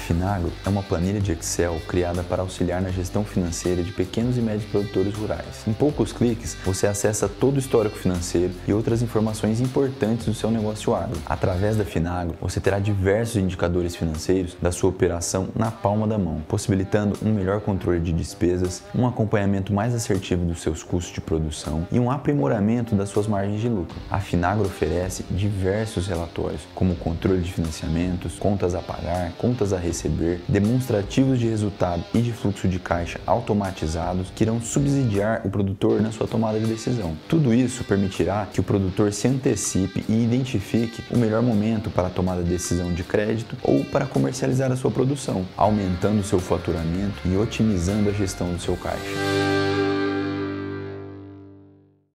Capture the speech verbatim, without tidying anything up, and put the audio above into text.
Finagro é uma planilha de Excel criada para auxiliar na gestão financeira de pequenos e médios produtores rurais. Em poucos cliques, você acessa todo o histórico financeiro e outras informações importantes do seu negócio agro. Através da Finagro, você terá diversos indicadores financeiros da sua operação na palma da mão, possibilitando um melhor controle de despesas, um acompanhamento mais assertivo dos seus custos de produção e um aprimoramento das suas margens de lucro. A Finagro oferece diversos relatórios, como controle de financiamentos, contas a pagar, contas a receber, demonstrativos de resultado e de fluxo de caixa automatizados que irão subsidiar o produtor na sua tomada de decisão. Tudo isso permitirá que o produtor se antecipe e identifique o melhor momento para a tomada de decisão de crédito ou para comercializar a sua produção, aumentando o seu faturamento e otimizando a gestão do seu caixa.